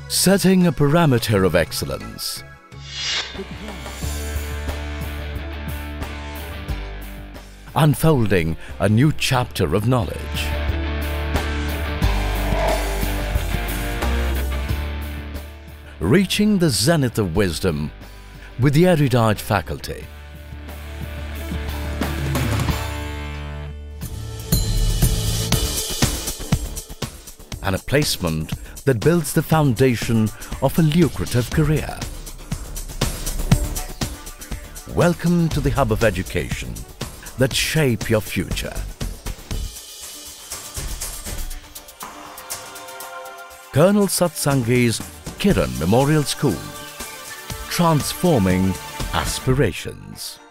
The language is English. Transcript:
Setting a parameter of excellence. Unfolding a new chapter of knowledge. Reaching the zenith of wisdom with the erudite faculty. And a placement that builds the foundation of a lucrative career. Welcome to the hub of education that shape your future. Colonel Satsangi's Kiran Memorial School, transforming aspirations.